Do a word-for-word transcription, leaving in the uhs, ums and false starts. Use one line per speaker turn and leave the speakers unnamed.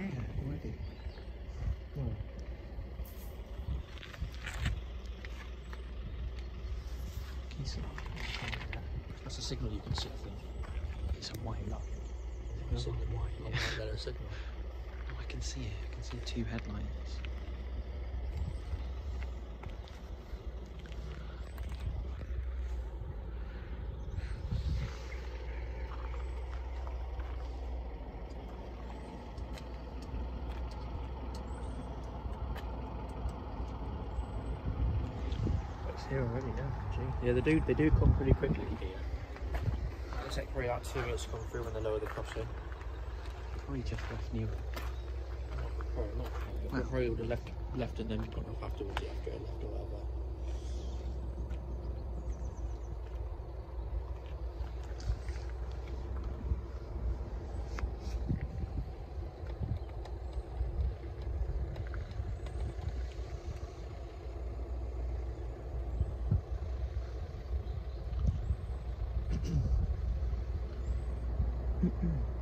it might be. Oh. Can you see? That's a signal you can see, I think. It's a white light.
It's a white, a white letter signal.
Oh, I can see it. I can see the two headlights.
It's here already now. Gee. Yeah, they do. They do come pretty quickly here. It'll take probably about two minutes to come through when they lower the crossing.
Probably just left New.
Probably not. Well, probably would have left, left and then gone off afterwards after it left or whatever.
Mm-mm.